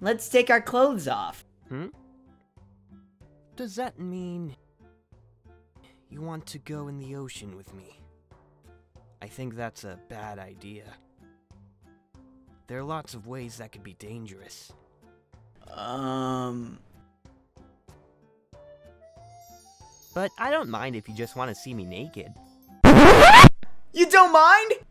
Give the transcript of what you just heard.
Let's take our clothes off. Does that mean you want to go in the ocean with me? I think that's a bad idea. There are lots of ways that could be dangerous. But I don't mind if you just want to see me naked. You don't mind?